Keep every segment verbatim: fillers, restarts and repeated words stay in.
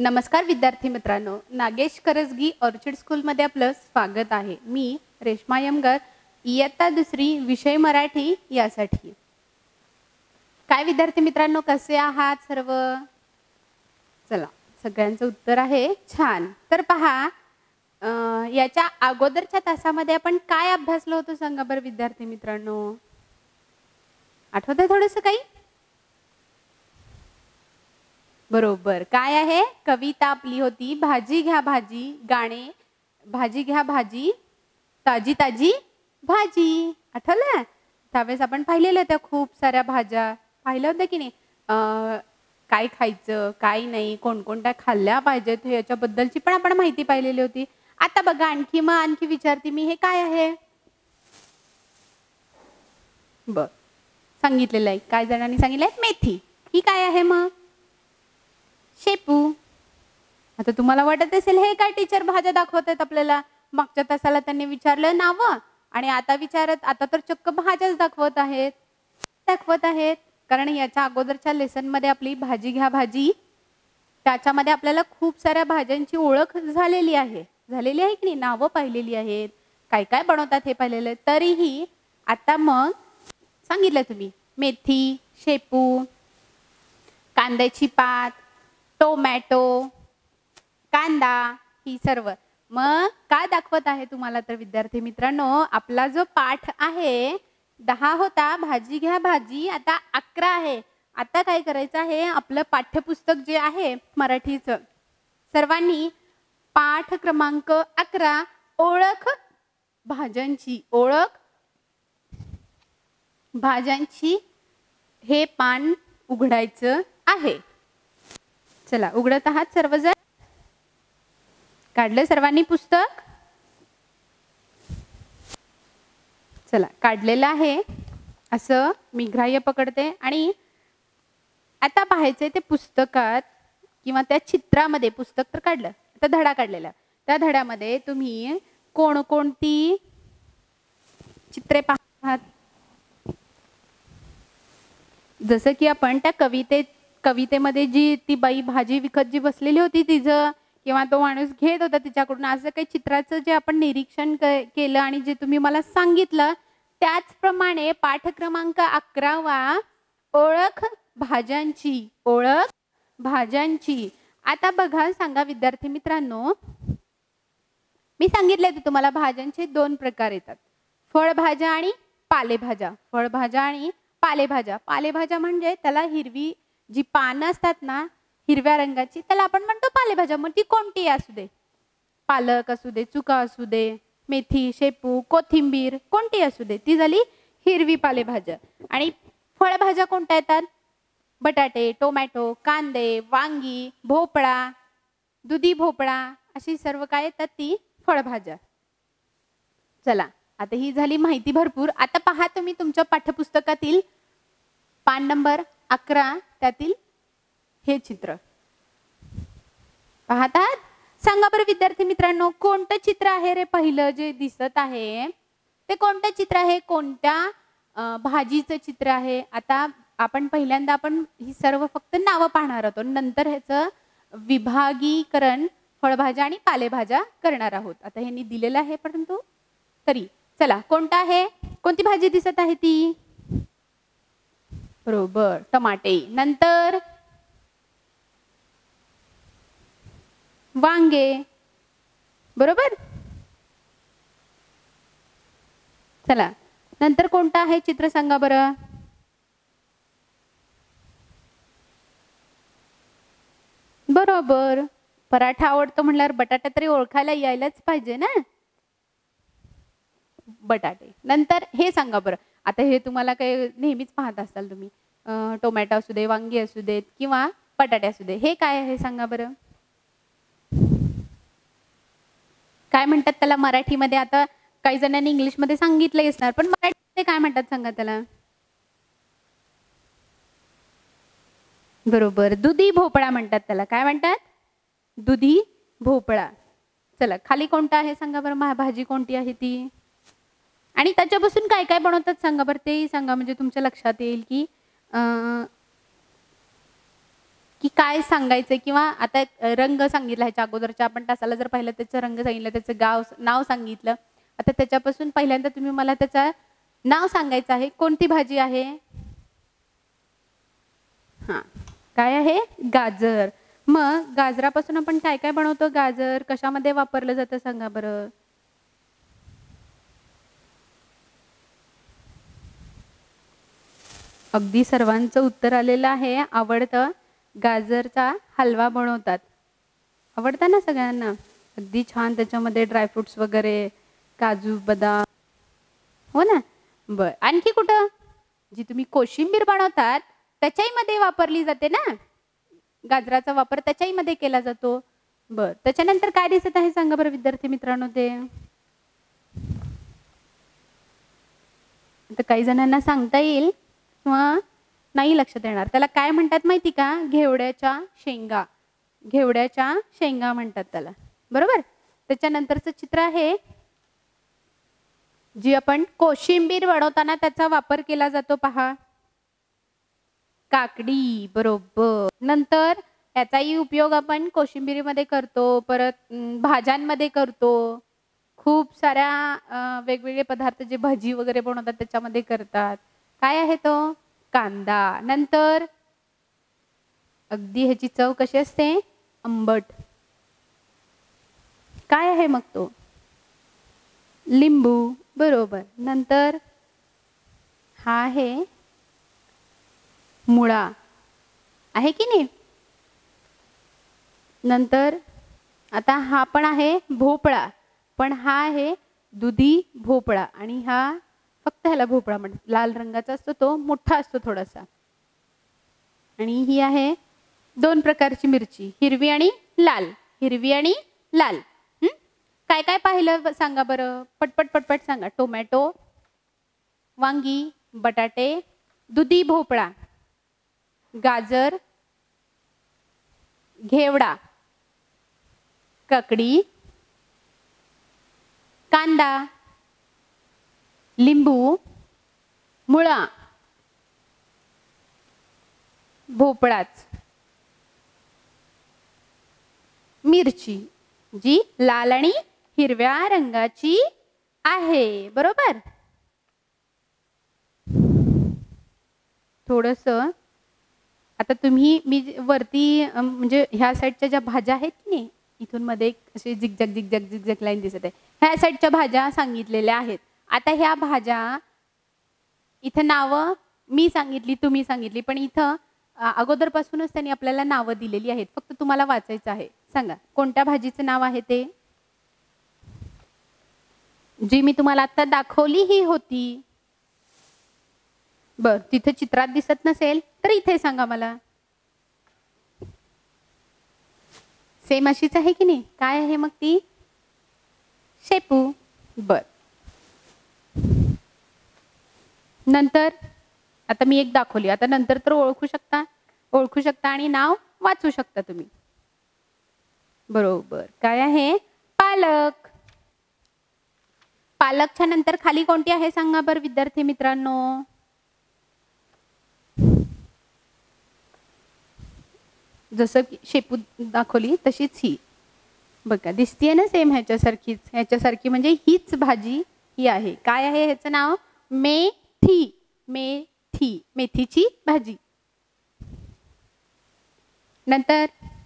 नमस्कार विद्यार्थी मित्रांनो, नागेश करजगी ऑर्चिड स्कूलमध्ये आपलं स्वागत आहे। मी रेश्मा यमगर, इयत्ता दुसरी, विषय मराठी यासाठी। काय विद्यार्थी मित्रांनो, कसे आहात सर्व? चला, सगळ्यांचं उत्तर आहे छान। तर पहा, याच्या अगोदरच्या तासामध्ये आपण काय अभ्यासलो होतो सांगा बरं विद्यार्थी मित्रांनो? आठवतंय थोडंसं काही? बरोबर, काय आहे? कविता आपली होती, भाजी घ्या भाजी, गाणे भाजी घ्या भाजी, ताजी ताजी भाजी। आठवलं? त्यावेळेस आपण पाहिलेलं त्या खूप साऱ्या भाज्या पाहिल्या होत्या की नाही? काय खायचं काय नाही, कोणकोणत्या खाल्ल्या पाहिजेत याच्याबद्दलची पण आपण माहिती पाहिलेली होती। आता बघा, आणखी मग आणखी विचारते मी, हे काय आहे? बर, सांगितलेलं आहे, काय जणांनी सांगितलंय? मेथी। ही काय आहे मग? शेपू। आता तुम्हाला वाटत असेल हे काय टीचर भाज्या दाखवत आहेत आपल्याला? मागच्या तासाला त्यांनी विचारलं नाव आणि आता विचारत आता तर चक्क भाज्याच दाखवत आहेत दाखवत आहेत कारण याच्या अगोदरच्या लेसन मध्ये आपली भाजी घ्या भाजी, त्याच्यामध्ये आपल्याला खूप साऱ्या भाज्यांची ओळख झालेली आहे झालेली आहे की नाही? नावं पाहिलेली आहेत, काय काय बनवतात हे पाहिलेलं। तरीही आता मग सांगितलं तुम्ही, मेथी, शेपू, कांद्याची पात, टोमॅटो, कांदा, ही सर्व मग काय दाखवत आहे तुम्हाला? तर विद्यार्थी मित्रांनो, आपला जो पाठ आहे दहा होता, भाजी घ्या भाजी, आता अकरा आहे। आता काय करायचं आहे? आपलं पाठ्यपुस्तक जे आहे मराठीचं, सर्वांनी पाठ क्रमांक अकरा, ओळख भाज्यांची, ओळख भाज्यांची, हे पान उघडायचं आहे। चला, उघडत आहात सर्वजण? काढलं सर्वांनी पुस्तक? चला, काढलेलं आहे असं मी ग्राह्य पकडते आणि आता पाहायचंय ते पुस्तकात किंवा त्या चित्रामध्ये। पुस्तक तर काढलं, आता धडा काढलेला, त्या धड्यामध्ये तुम्ही कोणकोणती चित्रे पाहतात? जसं की आपण त्या कवितेत कवितेमध्ये जी ती बाई भाजी विकत जी बसलेली होती तिचं, किंवा तो माणूस घेत होता तिच्याकडून, असं काही चित्राचं जे आपण निरीक्षण केलं आणि जे तुम्ही मला सांगितलं, त्याचप्रमाणे पाठ क्रमांक अकरावा, ओळख भाज्यांची, ओळख भाज्यांची। आता बघा, सांगा विद्यार्थी मित्रांनो, मी सांगितले की तुम्हाला भाज्यांचे दोन प्रकार येतात, फळभाज्या आणि पालेभाज्या। फळभाज्या आणि पालेभाज्या। पालेभाज्या म्हणजे त्याला हिरवी जी पानं असतात ना हिरव्या रंगाची, त्याला आपण म्हणतो पालेभाज्या। मग ती कोणती असू दे, पालक असू दे, चुका असू दे, मेथी, शेपू, कोथिंबीर, कोणती असू दे, ती झाली हिरवी पालेभाज्या। आणि फळभाज्या कोणत्या येतात? बटाटे, टोमॅटो, कांदे, वांगी, भोपळा, दुधी भोपळा, अशी सर्व काय येतात? ती फळभाज्या। चला, आता ही झाली माहिती भरपूर। आता पहा तुम्ही तुमच्या पाठ्यपुस्तकातील पान नंबर अकरा, त्यातील हे चित्र पाहतात? सांगा बरं विद्यार्थी मित्रांनो, कोणतं चित्र आहे रे पहिलं जे दिसत आहे ते? कोणतं चित्र आहे? कोणत्या भाजीचं चित्र आहे? आता आपण पहिल्यांदा आपण ही सर्व फक्त नावं पाहणार आहोत, नंतर ह्याचं विभागीकरण फळभाज्या आणि पालेभाज्या करणार आहोत। आता ह्यांनी दिलेलं आहे परंतु तरी चला, कोणतं आहे? कोणती भाजी दिसत आहे ती? बरोबर, टमाटे। नंतर वांगे, बरोबर। चला, नंतर कोणतं आहे चित्र सांगा बरं? बरोबर, पराठा आवडतो म्हणल्यावर बटाटा तरी ओळखायला यायलाच पाहिजे ना, बटाटे। नंतर हे सांगा बरं, आता हे तुम्हाला काही नेहमीच पाहत असाल तुम्ही, टोमॅटो असू दे, वांगी असू देत किंवा बटाटे असू दे, हे काय आहे सांगा बरं? काय म्हणतात त्याला मराठीमध्ये? आता काही जणांनी इंग्लिश मध्ये सांगितलं असणार, पण मराठीमध्ये काय म्हणतात सांगा त्याला? बरोबर, दुधी भोपळा म्हणतात त्याला। काय म्हणतात? दुधी भोपळा। चला, खाली कोणता आहे सांगा बरं? भाजी कोणती आहे ती? आणि त्याच्यापासून काय काय बनवतात सांगा बरं? तेही सांगा, म्हणजे तुमच्या लक्षात येईल की की काय सांगायचं किंवा आता रंग सांगितला ह्याच्या अगोदरच्या आपण तासाला जर पाहिलं त्याचं रंग सांगितलं त्याचं गाव नाव सांगितलं. आता त्याच्यापासून पहिल्यांदा तुम्ही मला त्याचं नाव सांगायचं आहे. कोणती भाजी आहे? हां, काय आहे? गाजर. मग गाजरापासून आपण काय काय बनवतो? गाजर कशामध्ये वापरलं जातं सांगा बरं? अगदी सर्वांचं उत्तर आलेलं आहे. आवडतं. गाजरचा हलवा बनवतात. आवडतं ना सगळ्यांना? अगदी छान त्याच्यामध्ये ड्रायफ्रुट्स वगैरे, काजू, बदाम. हो ना? बरं. आणखी कुठं? जी तुम्ही कोशिंबीर बनवतात त्याच्याही मध्ये वापरली जाते ना? गाजराचा वापर त्याच्याही मध्ये केला जातो. बरं. त्याच्यानंतर काय दिसत आहे सांगा बरं विद्यार्थी मित्रांनो ते? तर काही जणांना सांगता येईल किंवा नाही लक्षात येणार. त्याला काय म्हणतात माहिती का? घेवड्याच्या शेंगा. घेवड्याच्या शेंगा म्हणतात त्याला. बरोबर? त्याच्यानंतरचं चित्र आहे जी आपण कोशिंबीर बनवताना त्याचा वापर केला जातो पहा. काकडी. बरोबर. नंतर याचाही उपयोग आपण कोशिंबिरीमध्ये करतो, परत भाज्यांमध्ये करतो. खूप साऱ्या वेगवेगळे पदार्थ जे भजी वगैरे बनवतात त्याच्यामध्ये करतात. काय आहे तो? कांदा. नंतर अगदी ह्याची चव कशी असते? आंबट. काय आहे मग तो? लिंबू. बरोबर. नंतर हा आहे मुळा. आहे की नाही? नंतर आता हा पण आहे भोपळा, पण हा आहे दुधी भोपळा आणि हा फक्त ह्याला भोपळा म्हणतात. लाल रंगाचा असतो तो, मोठा असतो थोडासा. आणि ही आहे दोन प्रकारची मिरची, हिरवी आणि लाल. हिरवी आणि लाल. काय काय पाहिलं सांगा बरं? पटपट पटपट सांगा. टोमॅटो, वांगी, बटाटे, दुधी भोपळा, गाजर, घेवडा, काकडी, कांदा, लिंबू, मुळा, भोपळाच, मिरची जी लाल आणि हिरव्या रंगाची आहे. बरोबर? थोडस आता तुम्ही मी वरती म्हणजे ह्या साईडच्या ज्या भाज्या आहेत की नाही, इथून मध्ये असे झिकझॅक झिकझॅक झिकझॅक लाईन दिसत आहे. ह्या साईडच्या भाज्या सांगितलेल्या आहेत. आता ह्या भाज्या इथं नावं मी सांगितली, तुम्ही सांगितली, पण इथं अगोदरपासूनच त्यांनी आपल्याला नावं दिलेली आहेत. फक्त तुम्हाला वाचायचं आहे. सांगा कोणत्या भाजीचं नाव आहे ते? जी मी तुम्हाला आता दाखवली ही होती. बर, तिथे चित्रात दिसत नसेल तर इथे सांगा मला. सेम अशीच आहे की नाही? काय आहे मग ती? शेपू. बर. नंतर आता मी एक दाखवली, आता नंतर तर ओळखू शकता ओळखू शकता आणि नाव वाचू शकता तुम्ही. बरोबर. काय आहे? पालक. पालकच्या नंतर खाली कोणती आहे सांगा बरं विद्यार्थी मित्रांनो? जसं की शेपू दाखवली तशीच ही बघा दिसतीये ना सेम ह्याच्यासारखीच. ह्याच्यासारखी म्हणजे हीच भाजी ही आहे. काय आहे ह्याचं नाव? मेथी. मेथी. मेथीची भाजी. नंतर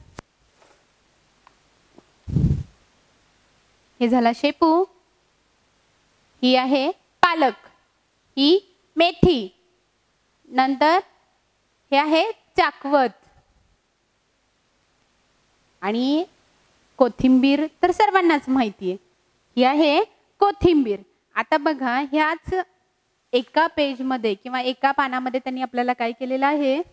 हे झाला शेपू, ही आहे पालक, ही मेथी. नंतर हे आहे चाकवत आणि कोथिंबीर तर सर्वांनाच माहिती आहे. ही आहे कोथिंबीर. आता बघा ह्याच एका पेज मध्ये किंवा एका पानामध्ये त्यांनी आपल्याला काय केलेलं आहे?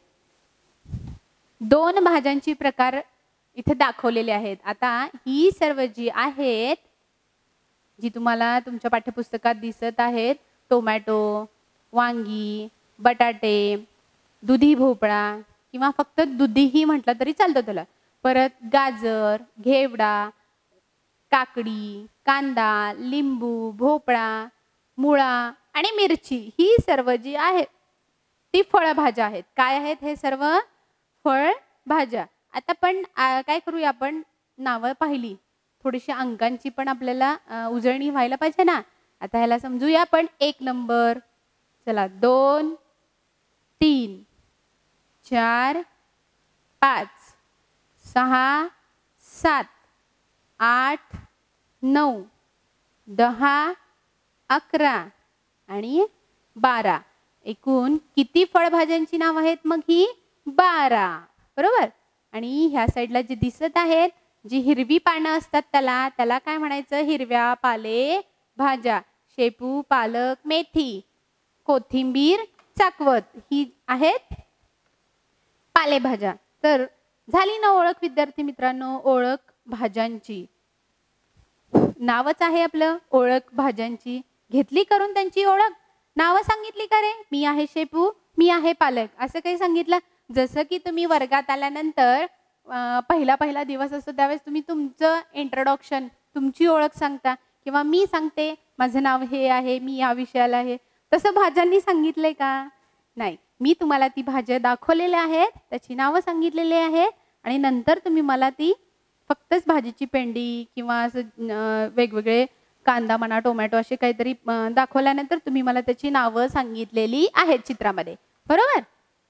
दोन भाज्यांची प्रकार इथे दाखवलेले आहेत. आता ही सर्व जी आहेत जी तुम्हाला तुमच्या पाठ्यपुस्तकात दिसत आहेत, टोमॅटो, वांगी, बटाटे, दुधी भोपळा किंवा फक्त दुधीही म्हटलं तरी चालतं त्याला, परत गाजर, घेवडा, काकडी, कांदा, लिंबू, भोपळा, मुळा आणि मिरची, ही सर्व जी आहेत ती फळभाज्या आहेत. काय आहेत हे सर्व? फळभाज्या भाज्या. आता पण काय करूया आपण, नावं पाहिली, थोडीशी अंकांची पण आपल्याला उजळणी व्हायला पाहिजे ना. आता ह्याला समजूया आपण. एक नंबर, चला दोन, तीन, चार, पाच, सहा, सात, आठ, नऊ, दहा, अकरा आणि बारा. एकूण किती फळभाज्यांची नाव आहेत मग ही? बारा. बरोबर. आणि ह्या साईडला जे दिसत आहेत, जी हिरवी पानं असतात त्याला त्याला काय म्हणायचं? हिरव्या पाले भाज्या. शेपू, पालक, मेथी, कोथिंबीर, चाकवत ही आहेत पालेभाज्या. तर झाली ना ओळख विद्यार्थी मित्रांनो, ओळख भाज्यांची. नावच आहे आपलं ओळख भाज्यांची. घेतली करून त्यांची ओळख, नावं सांगितली का रे? मी आहे शेपू, मी आहे पालक, असं काही सांगितलं? जसं की तुम्ही वर्गात आल्यानंतर पहिला पहिला दिवस असतो त्यावेळेस तुम्ही तुमचं इंट्रोडक्शन, तुमची ओळख सांगता, किंवा मी सांगते माझं नाव हे आहे, मी या विषयाला आहे. तसं भाज्यांनी सांगितलंय का? नाही. मी तुम्हाला ती भाज्या दाखवलेल्या आहेत, त्याची नावं सांगितलेली आहेत आणि नंतर तुम्ही मला ती फक्तच भाजीची पेंडी किंवा असं वेगवेगळे कांदा म्हणा, टोमॅटो असे काहीतरी दाखवल्यानंतर तुम्ही मला त्याची नावं सांगितलेली आहेत चित्रामध्ये. बरोबर.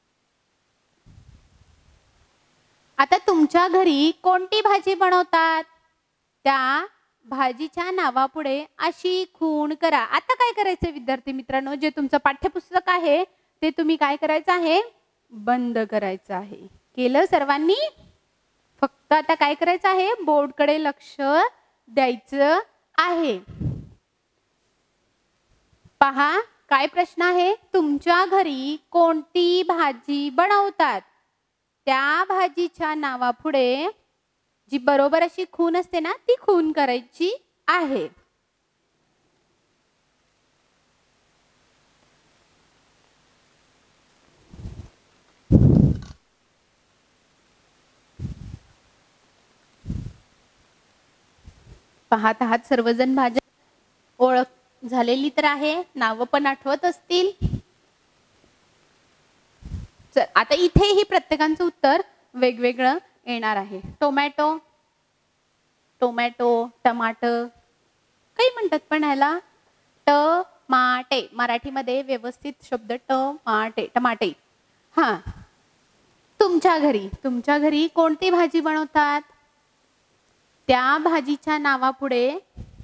आता तुमच्या घरी कोणती भाजी बनवतात, त्या भाजीच्या नावापुढे अशी खूण करा. आता काय करायचं विद्यार्थी मित्रांनो, जे तुमचं पाठ्यपुस्तक आहे ते तुम्ही काय करायचं आहे? बंद करायचं आहे. केलं सर्वांनी? फक्त आता काय करायचं आहे? बोर्डकडे लक्ष द्यायचं आहे. पहा काय प्रश्न आहे. तुमच्या घरी कोणती भाजी बनवतात, त्या भाजीच्या नावापुढे जी बरोबर अशी खूण असते ना, ती खूण करायची आहे. पाहत आहात सर्वजण भाज्या. ओळख झालेली तर आहे, नावं पण आठवत असतील. आता इथेही प्रत्येकाचं उत्तर वेगवेगळं येणार आहे. टोमॅटो, टोमॅटो, टमाटर काही म्हणतात पण ह्याला टमाटे. मराठीमध्ये व्यवस्थित शब्द टमाटे, टमाटे. हा, तुमच्या घरी तुमच्या घरी कोणती भाजी बनवतात, त्या भाजीच्या नावापुढे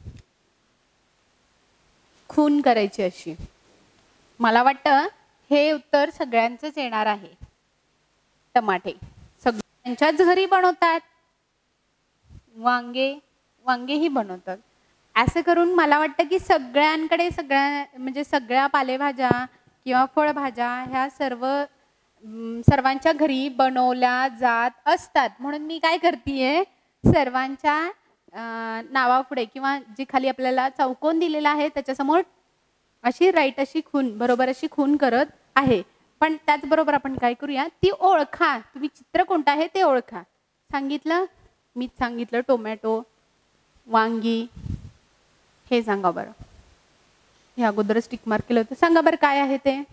खून करायची अशी. मला वाटतं हे उत्तर सगळ्यांचंच येणार आहे. टमाटे सगळ्यांच्याच घरी बनवतात. वांगे वांगेही बनवतात. असं करून मला वाटतं की सगळ्यांकडे सगळ्या म्हणजे सगळ्या पालेभाज्या किंवा फळभाज्या ह्या सर्व सर्वांच्या घरी बनवल्या जात असतात. म्हणून मी काय करतेय, सर्वांच्या नावापुढे किंवा जी खाली आपल्याला चौकोन दिलेला आहे त्याच्यासमोर अशी राईट अशी खून, बरोबर अशी खून करत आहे. पण त्याचबरोबर आपण काय करूया, ती ओळखा. तुम्ही चित्र कोणतं आहे ते ओळखा. सांगितलं, मीच सांगितलं टोमॅटो, वांगी, हे सांगा बरं. हे अगोदर स्टिक मार्क केलं होतं. सांगा बरं काय आहे ते.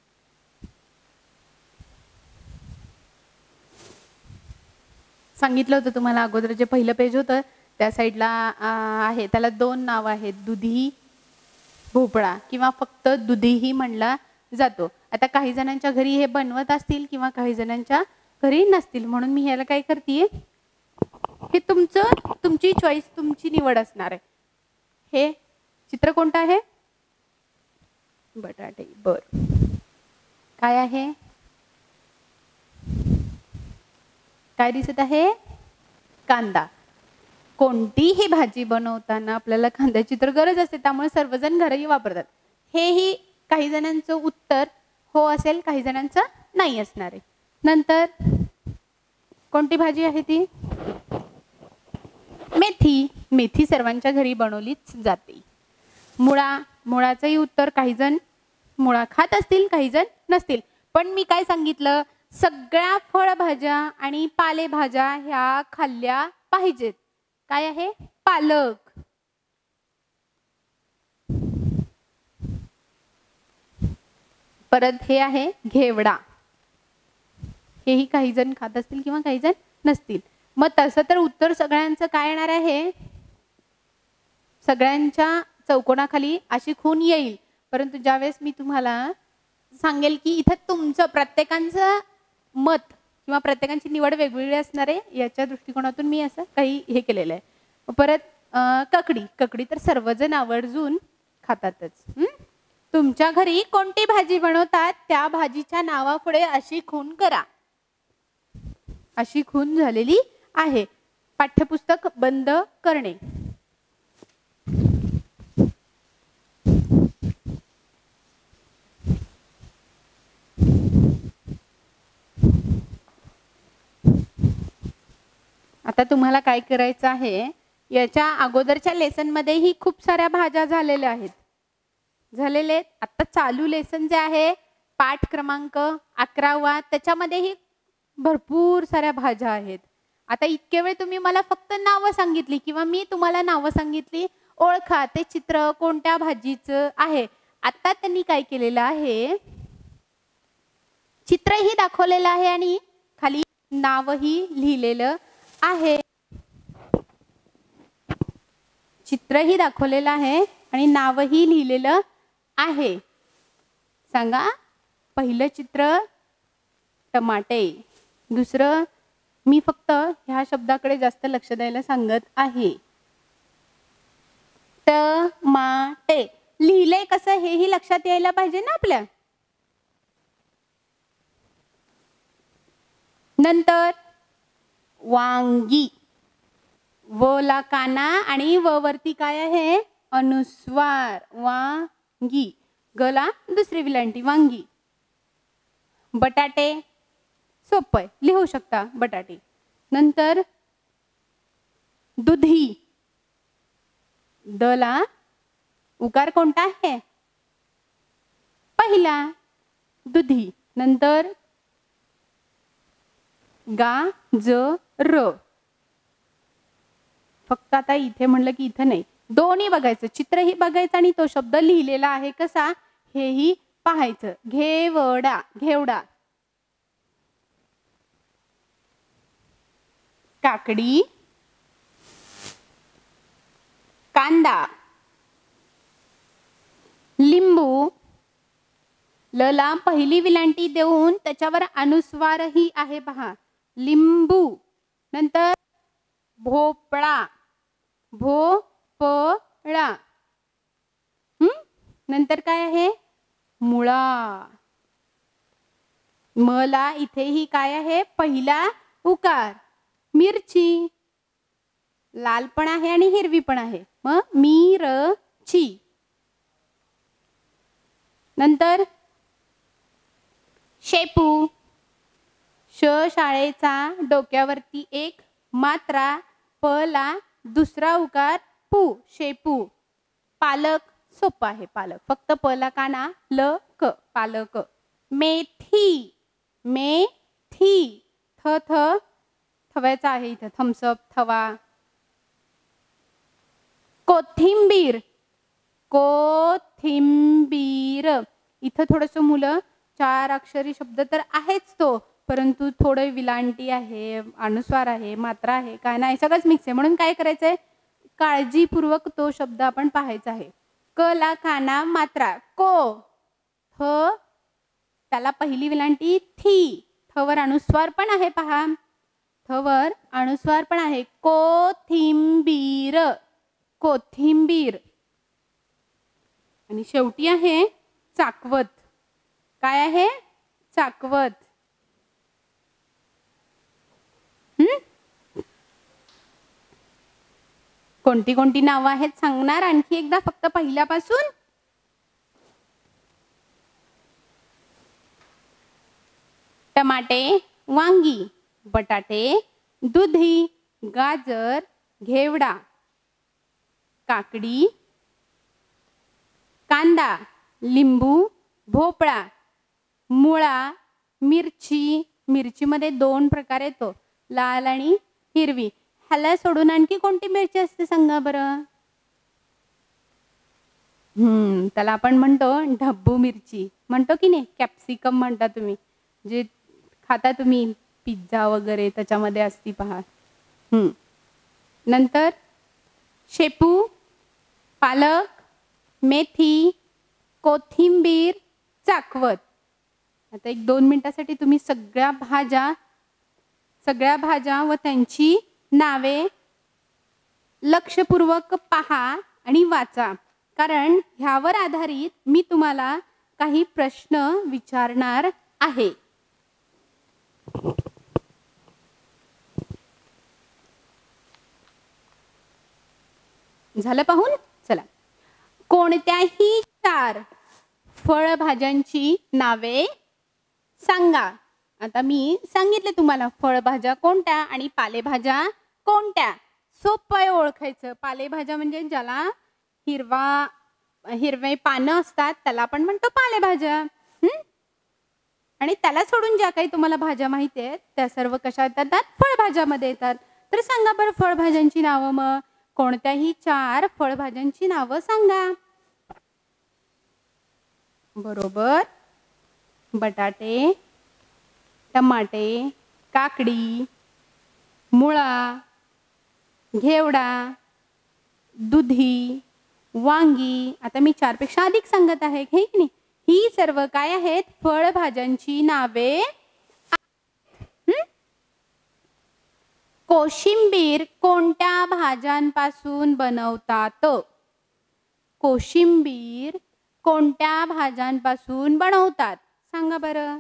सांगितलं होतं तुम्हाला अगोदर जे पहिलं पेज होतं त्या साईडला आहे, त्याला दोन नाव आहेत, दुधी भोपळा किंवा फक्त दुधीही म्हणला जातो. आता काही जणांच्या घरी हे बनवत असतील किंवा काही जणांच्या घरी नसतील, म्हणून मी ह्याला काय करतेय, हे तुमचं तुमची चॉईस, तुमची निवड असणार आहे. हे चित्र कोणतं आहे? बटाटे. बर, काय आहे, काय दिसत आहे? कांदा. कोणतीही भाजी बनवताना आपल्याला कांद्याची तर गरज असते, त्यामुळे सर्वजण घरही वापरतात. हेही काही जणांचं उत्तर हो असेल, काही जणांचं नाही असणार आहे. नंतर कोणती भाजी आहे ती? मेथी. मेथी सर्वांच्या घरी बनवलीच जाते. मुळा. मुळाचंही उत्तर काही जण मुळा खात असतील, काही जण नसतील. पण मी काय सांगितलं, सगळ्या फळभाज्या आणि पालेभाज्या ह्या खाल्ल्या पाहिजेत. काय आहे? पालक. परत हे आहे घेवडा. हेही काही जण खात असतील किंवा काही जण नसतील. मग तसं तर उत्तर सगळ्यांचं काय येणार आहे? सगळ्यांच्या चौकोनाखाली अशी खून येईल. परंतु ज्यावेळेस मी तुम्हाला सांगेल की इथं तुमचं प्रत्येकाचं मत किंवा प्रत्येकाची निवड वेगवेगळी असणार आहे, याच्या दृष्टिकोनातून मी असं काही हे केलेलं आहे. परत ककडी ककडी तर सर्वजण आवर्जून खातातच. तुमच्या घरी कोणती भाजी बनवतात त्या भाजीच्या नावापुढे अशी खून करा. अशी खून झालेली आहे. पाठ्यपुस्तक बंद करणे. आता तुम्हाला काय करायचं आहे, याच्या अगोदरच्या लेसन मध्येही खूप साऱ्या भाज्या झालेल्या आहेत झालेले आहेत. आता चालू लेसन जे आहे पाठ क्रमांक अकरावा त्याच्यामध्येही भरपूर साऱ्या भाज्या आहेत. आता इतके वेळ तुम्ही मला फक्त नावं सांगितली किंवा मी तुम्हाला नावं सांगितली, ओळखा ते चित्र कोणत्या भाजीचं आहे. आता त्यांनी काय केलेलं आहे, चित्रही दाखवलेलं आहे आणि खाली नावही लिहिलेलं आहे. चित्रही दाखवलेलं आहे आणि नावही लिहिलेलं आहे. सांगा, पहिलं चित्र टमाटे, दुसरं मी फक्त ह्या शब्दाकडे जास्त लक्ष द्यायला सांगत आहे. टमाटे लिहिले कसं हेही लक्षात यायला पाहिजे ना आपल्या. नंतर वांगी, व ला काना आणि व वरती काय आहे अनुस्वार, वांगी. गला दुसरी विलांटी वांगी. बटाटे सोपं आहे, लिहू शकता बटाटे. नंतर दुधी, दला उकार कोणता आहे पहिला दुधी. नंतर गाजर. फक्त आता इथे म्हणलं की इथे नाही, दोन्ही बघायचं, चित्रही बघायचं आणि तो शब्द लिहिलेला आहे कसा हेही पाहायचं. घेवडा, घेवडा. काकडी, कांदा, लिंबू. लला पहिली विलांटी देऊन त्याच्यावर अनुस्वारही आहे पहा, लिंबू. नंतर भोपळा, भोपळा. हम्म नंतर काय आहे मुळा. मला इथेही काय आहे पहिला उकार. मिरची, लाल पण आहे आणि हिरवी पण आहे, मग मिरची. नंतर शेपू, श शाळेचा डोक्यावरती एक मात्रा, प ला दुसरा उकार पू, शेपू. पालक सोपं आहे, पालक फक्त प ला काना ल क, पालक. मेथी, मेथी. थ थ थव्याचा आहे इथं, थम्सअप, थवा. कोथिंबीर, कोथिंबीर. इथं थोडंसं मुलं चार अक्षरी शब्द तर आहेच तो, परंतु थोडं विलांटी आहे, अनुस्वार आहे, मात्रा आहे, काय नाही सगळंच मिक्स आहे. म्हणून काय करायचंय, काळजीपूर्वक तो शब्द आपण पाहायचा आहे. क ला काना मात्रा को, थ त्याला पहिली विलांटी थी, थवर अनुस्वार पण आहे पहा, थवर अनुस्वार पण आहे. कोथिंबीर, कोथिंबीर. आणि शेवटी आहे चाकवत. काय आहे चाकवत. हम्म कोणती कोणती नावं आहेत सांगणार आणखी एकदा फक्त पहिल्यापासून. टमाटे, वांगी, बटाटे, दुधी, गाजर, घेवडा, काकडी, कांदा, लिंबू, भोपळा, मुळा, मिरची. मिरचीमध्ये दोन प्रकार येतो, लाल आणि हिरवी. ह्याला सोडून आणखी कोणती मिरची असते सांगा बरं. हम्म त्याला आपण म्हणतो ढब्बू मिरची म्हणतो की नाही, कॅप्सिकम म्हणता तुम्ही, जे खाता तुम्ही पिझ्झा वगैरे त्याच्यामध्ये असती पहा. हं. नंतर शेपू, पालक, मेथी, कोथिंबीर, चाकवत. आता एक दोन मिनिटासाठी तुम्ही सगळ्या भाज्या सगळ्या भाज्या व त्यांची नावे लक्षपूर्वक पहा आणि वाचा, कारण ह्यावर आधारित मी तुम्हाला काही प्रश्न विचारणार आहे. झालं पाहून? चला. कोणत्याही चार फळभाज्यांची नावे सांगा. आता मी सांगितले तुम्हाला फळभाज्या कोणत्या आणि पालेभाज्या कोणत्या. सोपं आहे ओळखायचं. पालेभाज्या म्हणजे ज्याला हिरवा हिरवे पानं असतात त्याला आपण म्हणतो पालेभाज्या. हं? आणि त्याला सोडून ज्या काही तुम्हाला भाज्या माहिती आहेत त्या सर्व कशा येतात? फळभाज्यामध्ये येतात. तर सांगा बरं फळभाज्यांची नावं. मग कोणत्याही चार फळभाज्यांची नावं सांगा. बरोबर. बटाटे, टमाटे, काकडी, मुळा, घेवडा, दुधी, वांगी. आता मी चारपेक्षा अधिक सांगत आहे हे की नाही. ही सर्व काय आहेत? फळभाज्यांची नावे. कोशिंबीर कोणत्या भाज्यांपासून बनवतात? कोशिंबीर कोणत्या भाज्यांपासून बनवतात? सांगा बरं.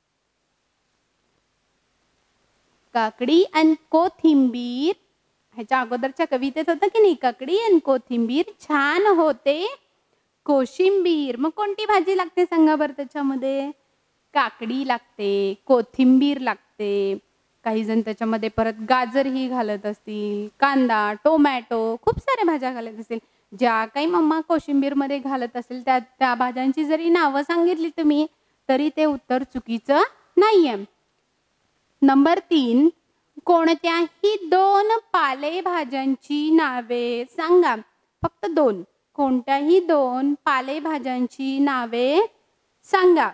काकडी आणि कोथिंबीर. ह्याच्या अगोदरच्या कवितेत होतं की नाही, काकडी आणि कोथिंबीर छान होते कोशिंबीर. मग कोणती भाजी लागते सांगा बरं त्याच्यामध्ये? काकडी लागते, कोथिंबीर लागते. काही जण त्याच्यामध्ये परत गाजरही घालत असतील, कांदा, टोमॅटो, खूप साऱ्या भाज्या घालत असतील. ज्या काही मम्मा कोशिंबीर मध्ये घालत असेल त्या त्या भाज्यांची जरी नावं सांगितली तुम्ही तरी ते उत्तर चुकीचं नाहीये. नंबर तीन. कोणत्याही दोन पालेभाज्यांची नावे सांगा. फक्त दोन. कोणत्याही दोन पालेभाज्यांची नावे सांगा.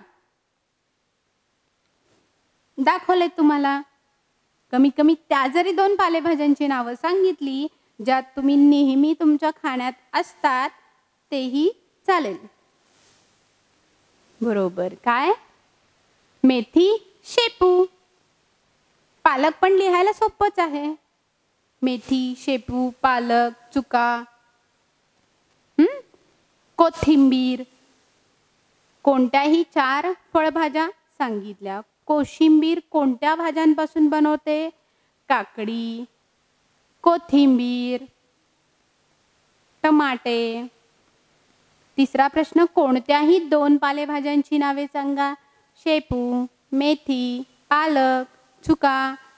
दाखवले तुम्हाला. कमी कमी त्या जरी दोन पालेभाज्यांची नावं सांगितली ज्यात तुम्ही नेहमी तुमच्या खाण्यात असतात तेही चालेल. बरोबर. काय? मेथी, शेपू. पालक पण लिहायला सोपंच आहे. मेथी, शेपू, पालक, चुका, हं? कोथिंबीर. कोणत्याही चार फळभाज्या सांगितल्या. कोशिंबीर कोणत्या भाज्यांपासून बनवते? काकडी, कोथिंबीर, टमाटे. तिसरा प्रश्न. कोणत्याही दोन पालेभाज्यांची नावे सांगा. शेपू, मेथी, पालक, चुका.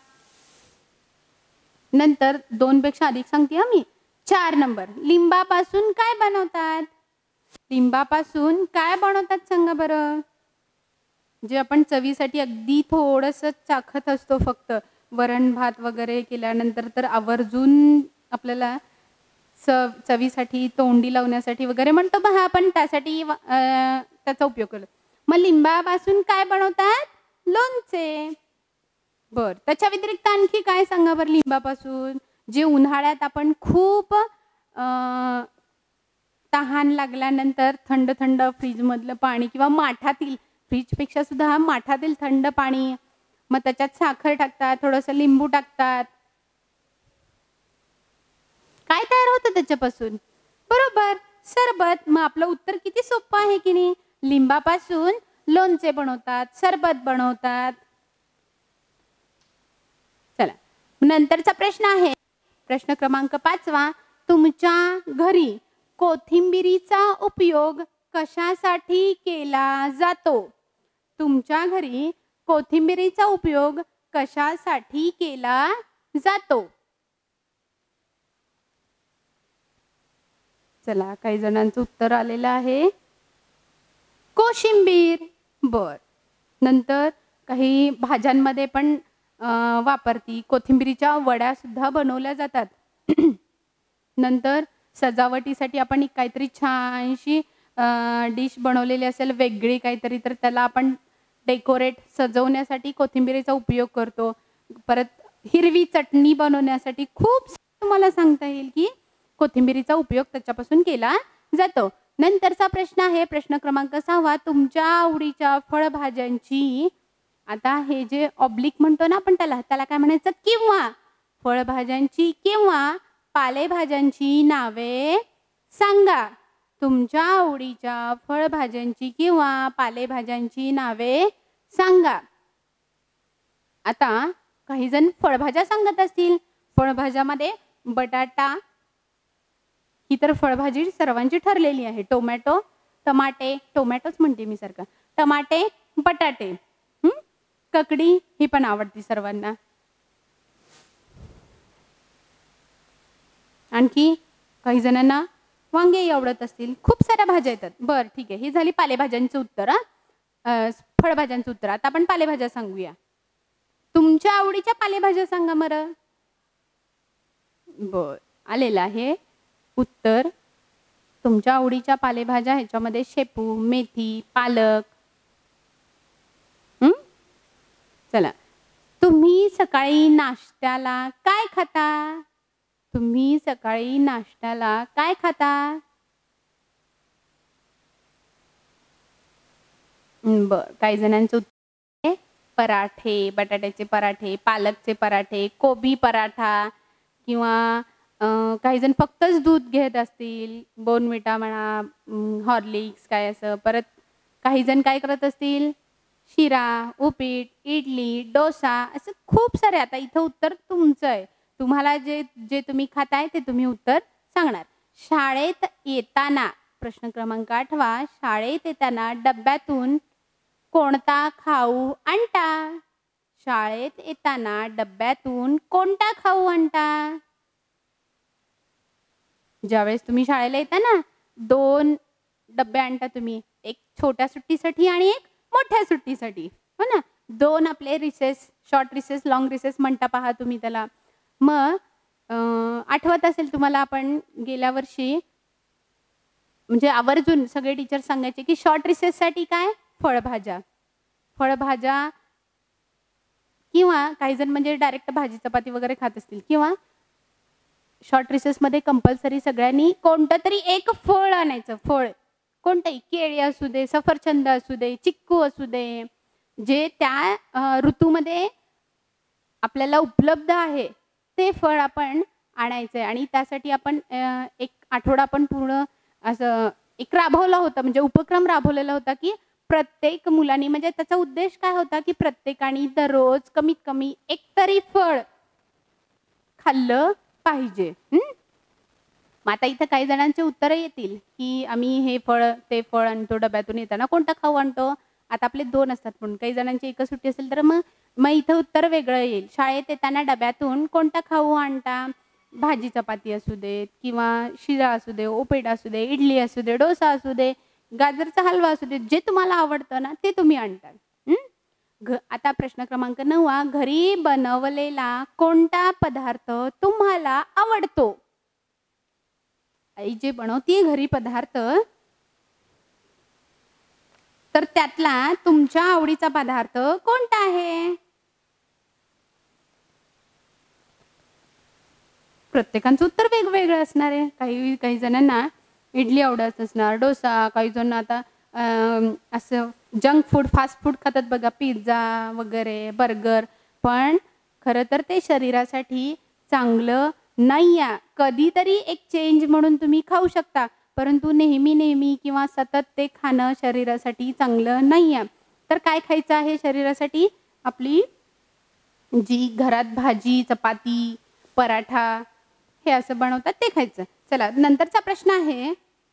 नंतर दोन पेक्षा अधिक सांगते मी. चार नंबर. लिंबापासून काय बनवतात? लिंबापासून काय बनवतात सांगा बरं. जे आपण चवीसाठी अगदी थोडंसं चाखत असतो फक्त. वरण भात वगैरे केल्यानंतर तर आवर्जून आपल्याला चव चवीसाठी तोंडी लावण्यासाठी वगैरे म्हणतो बघा आपण, त्यासाठी त्याचा उपयोग करतो. मग लिंबापासून काय बनवतात? लोणचे. बर. त्याच्या व्यतिरिक्त आणखी काय सांगा बरं लिंबापासून. जे उन्हाळ्यात आपण खूप तहान लागल्यानंतर थंड थंड फ्रीजमधलं पाणी किंवा माठातील, फ्रीजपेक्षा सुद्धा माठातील थंड पाणी, मग त्याच्यात साखर टाकतात, थोडंसं लिंबू टाकतात. काय तयार होतं त्याच्यापासून? बरोबर, सरबत. मग आपलं उत्तर किती सोपं आहे की नाही. लिंबापासून लोणचे बनवतात, सरबत बनवतात. चला, नंतरचा प्रश्न आहे प्रश्न क्रमांक पाचवा. तुमच्या घरी कोथिंबिरीचा उपयोग कशासाठी केला जातो? तुमच्या घरी कोथिंबिरीचा उपयोग कशासाठी केला जातो? चला, काही जणांचं उत्तर आलेलं आहे कोशिंबीर. बर. नंतर काही भाज्यांमध्ये पण वापरती. कोथिंबिरीच्या वड्या सुद्धा बनवल्या जातात. नंतर सजावटीसाठी आपण एक काहीतरी छानशी डिश बनवलेली असेल वेगळी काहीतरी, तर त्याला आपण डेकोरेट सजवण्यासाठी कोथिंबिरीचा उपयोग करतो. परत हिरवी चटणी बनवण्यासाठी खूप तुम्हाला सांगता येईल की कोथिंबिरीचा उपयोग त्याच्यापासून केला जातो. नंतरचा प्रश्न आहे प्रश्न क्रमांक सहावा, तुमच्या आवडीच्या फळभाज्यांची, आता हे जे ऑब्लिक म्हणतो ना आपण त्याला त्याला काय म्हणायचं, किंवा फळभाज्यांची किंवा पालेभाज्यांची नावे सांगा. तुमच्या आवडीच्या फळभाज्यांची किंवा पालेभाज्यांची नावे सांगा. आता काही जण फळभाज्या सांगत असतील. फळभाज्यामध्ये बटाटा ही तर फळभाजी सर्वांची ठरलेली आहे. टोमॅटो, टमाटे, टोमॅटोच म्हणते मी सारखं, टमाटे, बटाटे, हम्म ककडी ही पण आवडती सर्वांना. आणखी काही जणांना वांगे आवडत असतील. खूप साऱ्या भाज्या येतात. बरं ठीक आहे, ही झाली पालेभाज्यांचं उत्तर. हा फळभाज्यांचं उत्तर. आता आपण पालेभाज्या सांगूया. तुमच्या आवडीच्या पालेभाज्या सांगा बरं. बर, आलेलं आहे उत्तर. तुमच्या आवडीच्या पालेभाज्या ह्याच्यामध्ये शेपू, मेथी, पालक. हम्म चला, तुम्ही सकाळी नाश्त्याला काय खाता? तुम्ही सकाळी नाश्त्याला काय खाता? बर, काही जणांचं उत्तर पराठे, बटाट्याचे पराठे, पालकचे पराठे, कोबी पराठा, किंवा काही जण फक्तच दूध घेत असतील, बोर्नव्हिटा म्हणा, हॉर्लिक्स काय असं. परत काही जण काय करत असतील, शिरा, उपीट, इडली, डोसा, असं खूप सारे. आता इथं उत्तर तुमचं आहे. तुम्हाला जे जे तुम्ही खाताय ते तुम्ही उत्तर सांगणार. शाळेत येताना, प्रश्न क्रमांक आठवा, शाळेत येताना डब्यातून कोणता खाऊ आणता? शाळेत येताना डब्यातून कोणता खाऊ आणता? ज्यावेळेस तुम्ही शाळेला येता ना, दोन डब्बे आणता तुम्ही, एक छोट्या सुट्टीसाठी आणि एक मोठ्या सुट्टीसाठी, हो ना. दोन आपले recess, short recess, long recess म्हणता पहा तुम्ही त्याला. मग आठवत असेल तुम्हाला, आपण गेल्या वर्षी म्हणजे आवर्जून सगळे टीचर सांगायचे की शॉर्ट रिसेससाठी काय, फळभाज्या, फळभाज्या, किंवा काही जण म्हणजे डायरेक्ट भाजी चपाती वगैरे खात असतील, किंवा शॉर्ट रिसेसमध्ये कंपल्सरी सगळ्यांनी कोणतं तरी एक फळ आणायचं. फळ कोणतंही, केळी असू दे, सफरचंद असू दे, चिक्कू असू दे, जे त्या ऋतूमध्ये आपल्याला उपलब्ध आहे ते फळ आपण आणायचं आहे. आणि त्यासाठी आपण एक आठवडा आपण पूर्ण असं एक राबवला होता, म्हणजे उपक्रम राबवलेला होता की प्रत्येक मुलांनी, म्हणजे त्याचा उद्देश काय होता की प्रत्येकाने दररोज कमीत कमी एक तरी फळ खाल्लं पाहिजे. मग आता इथं काही जणांचे उत्तर येतील की आम्ही हे फळ ते फळ आणतो, डब्यातून येताना कोणता खाऊ आणतो. आता आपले दोन असतात म्हणून काही जणांची एकच सुट्टी असेल तर मग मग इथं उत्तर वेगळं येईल. शाळेत येताना डब्यातून कोणता खाऊ आणता? भाजी चपाती असू दे, किंवा शिरा असू दे, उपीट असू दे, इडली असू दे, डोसा असू दे, गाजरचा हलवा असू दे, जे तुम्हाला आवडतं ना ते तुम्ही आणता. घ आता प्रश्न क्रमांक नववा, घरी बनवलेला कोणता पदार्थ तुम्हाला आवडतो? आई जे बनवते घरी पदार्थ, तर त्यातला तुमच्या आवडीचा पदार्थ कोणता आहे? प्रत्येकाचं उत्तर वेगवेगळं असणार आहे. काही काही जणांना इडली आवडत असणार, डोसा, काही जण आता असं जंक फूड, फास्ट फूड खातात बघा, पिझ्झा वगैरे, बर्गर. पण खरं तर ते शरीरासाठी चांगलं नाही आहे. कधीतरी एक चेंज म्हणून तुम्ही खाऊ शकता, परंतु नेहमी नेहमी किंवा सतत ते खाणं शरीरासाठी चांगलं नाही आहे. तर काय खायचं आहे शरीरासाठी? आपली जी घरात भाजी, चपाती, पराठा हे असं बनवतात ते खायचं. चला, नंतरचा प्रश्न आहे,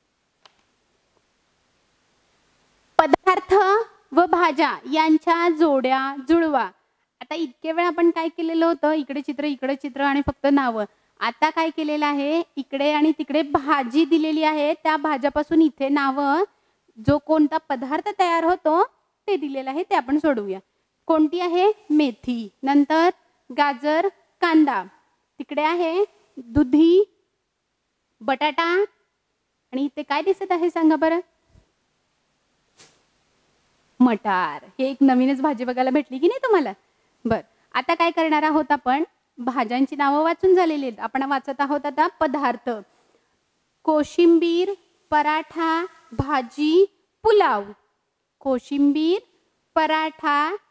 पदार्थ व भाज्या यांच्या जोड्या जुळवा. आता इतके वेळ आपण काय केलेलं होतं, इकडे चित्र, इकडे चित्र आणि फक्त नावं. आता काय केलेलं आहे, इकडे आणि तिकडे भाजी दिलेली आहे, त्या भाज्यापासून इथे नावं, जो कोणता पदार्थ तयार होतो ते दिलेलं आहे, ते आपण सोडवूया. कोणती आहे? मेथी. नंतर गाजर, कांदा. तिकडे आहे दुधी, बटाटा, आणि इथे काय दिसत आहे सांगा बरं? मटार. हे एक नवीनच भाजी बघायला भेटली की नाही तुम्हाला. बर, आता काय करणार आहोत आपण, भाज्यांची नावं वाचून झालेली आहेत. आपण वाचत आहोत आता पदार्थ. कोशिंबीर, पराठा, भाजी, पुलाव. कोशिंबीर, पराठा,